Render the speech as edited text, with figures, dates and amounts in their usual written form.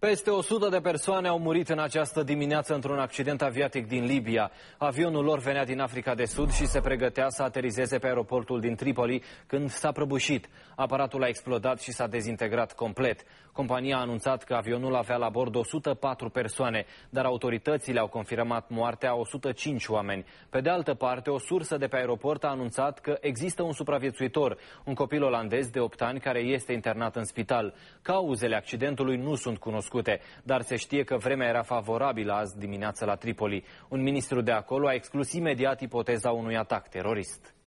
Peste 100 de persoane au murit în această dimineață într-un accident aviatic din Libia. Avionul lor venea din Africa de Sud și se pregătea să aterizeze pe aeroportul din Tripoli când s-a prăbușit. Aparatul a explodat și s-a dezintegrat complet. Compania a anunțat că avionul avea la bord 104 persoane, dar autoritățile au confirmat moartea a 105 oameni. Pe de altă parte, o sursă de pe aeroport a anunțat că există un supraviețuitor, un copil olandez de 8 ani care este internat în spital. Cauzele accidentului nu sunt cunoscute, dar se știe că vremea era favorabilă azi dimineață la Tripoli. Un ministru de acolo a exclus imediat ipoteza unui atac terorist.